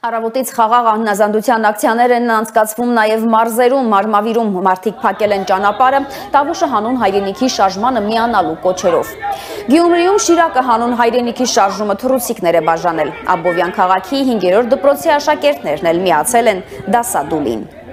Առավոտից խաղաղ անհնազանդության ակցիաներ են անցկացվում նաև մարզերում, Մարմավիրում մարդիկ փակել են ճանապարհը, Տավուշը հանուն հայրենիքի շարժմանը միանալու կոչերով։ Գյումրիում Շիրակը հանուն հայրենիքի շարժումը թռուցիկներ է բաժանել։ Աբովյան քաղաքի 5-րդ դպրոցի աշակերտներն էլ միացել են դասադուլին։